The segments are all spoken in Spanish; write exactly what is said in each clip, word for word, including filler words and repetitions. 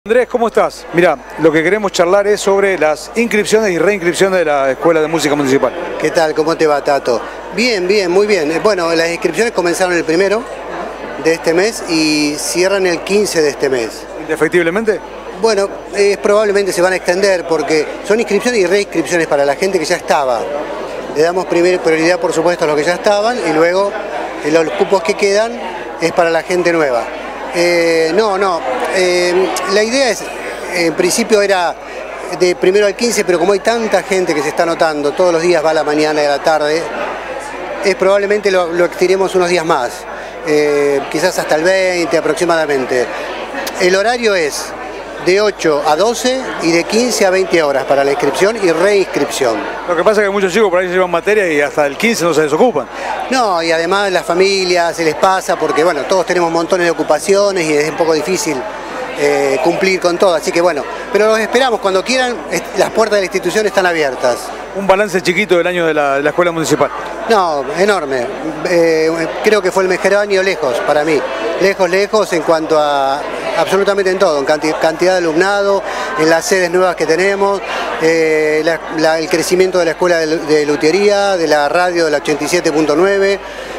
Andrés, ¿cómo estás? Mira, lo que queremos charlar es sobre las inscripciones y reinscripciones de la Escuela de Música Municipal. ¿Qué tal? ¿Cómo te va, Tato? Bien, bien, muy bien. Bueno, las inscripciones comenzaron el primero de este mes y cierran el quince de este mes. ¿Indefectiblemente? Bueno, eh, probablemente se van a extender porque son inscripciones y reinscripciones para la gente que ya estaba. Le damos primera prioridad, por supuesto, a los que ya estaban y luego eh, los cupos que quedan es para la gente nueva. Eh, no, no, eh, la idea es, en principio era de primero al quince, pero como hay tanta gente que se está anotando, todos los días va a la mañana y a la tarde, es probablemente lo, lo extiremos unos días más, eh, quizás hasta el veinte aproximadamente. El horario es de ocho a doce y de quince a veinte horas para la inscripción y reinscripción. Lo que pasa es que muchos chicos por ahí se llevan materia y hasta el quince no se desocupan. No, y además las familias se les pasa porque bueno, todos tenemos montones de ocupaciones y es un poco difícil eh, cumplir con todo, así que bueno, pero los esperamos cuando quieran, las puertas de la institución están abiertas. Un balance chiquito del año de la, de la Escuela Municipal. No, enorme, eh, creo que fue el mejor año lejos para mí, lejos, lejos en cuanto a absolutamente en todo, en cantidad de alumnado, en las sedes nuevas que tenemos, eh, la, la, el crecimiento de la escuela de, de lutería, de la radio de la ochenta y siete punto nueve,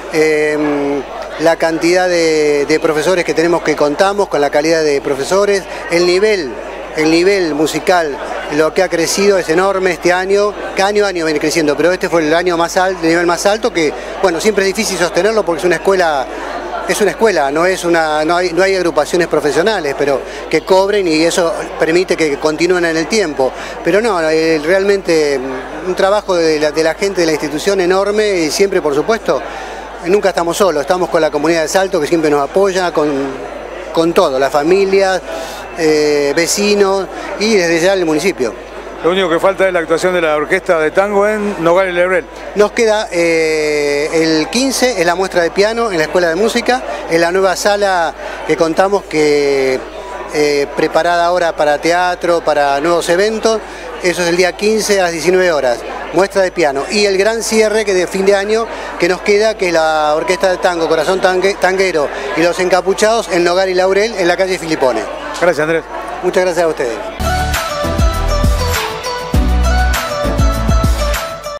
eh, la cantidad de, de profesores que tenemos que contamos, con la calidad de profesores, el nivel, el nivel musical, lo que ha crecido es enorme este año, cada año a año viene creciendo, pero este fue el año más alto, el nivel más alto que, bueno, siempre es difícil sostenerlo porque es una escuela. Es una escuela, no, es una, no, hay, no hay agrupaciones profesionales, pero que cobren y eso permite que continúen en el tiempo. Pero no, realmente un trabajo de la, de la gente de la institución enorme y siempre, por supuesto, nunca estamos solos, estamos con la comunidad de Salto que siempre nos apoya, con, con todo, las familias, eh, vecinos y desde ya el municipio. Lo único que falta es la actuación de la orquesta de tango en Nogal y Lebrel. Nos queda eh, el quince, es la muestra de piano en la Escuela de Música, en la nueva sala que contamos que eh, preparada ahora para teatro, para nuevos eventos, eso es el día quince a las diecinueve horas, muestra de piano. Y el gran cierre que de fin de año que nos queda, que es la orquesta de tango Corazón Tangue, Tanguero y los Encapuchados en Nogal y Laurel en la calle Filipone. Gracias, Andrés. Muchas gracias a ustedes.